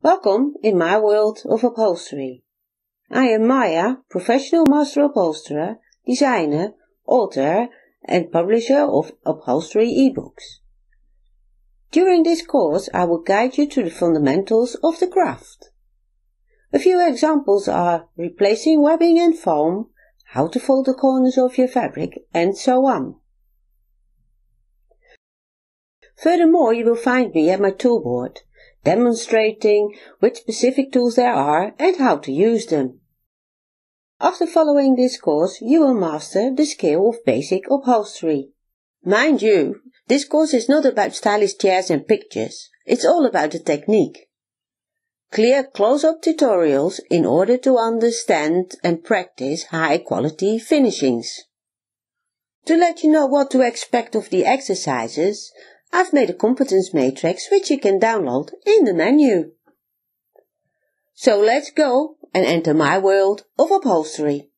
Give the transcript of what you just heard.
Welcome in my world of upholstery. I am Maya, professional master upholsterer, designer, author and publisher of upholstery ebooks. During this course I will guide you through the fundamentals of the craft. A few examples are replacing webbing and foam, how to fold the corners of your fabric, and so on. Furthermore, you will find me at my toolboard, demonstrating which specific tools there are and how to use them. After following this course, you will master the skill of basic upholstery. Mind you, this course is not about stylish chairs and pictures, it's all about the technique. Clear close-up tutorials in order to understand and practice high-quality finishings. To let you know what to expect of the exercises, I've made a competence matrix which you can download in the menu. So let's go and enter my world of upholstery.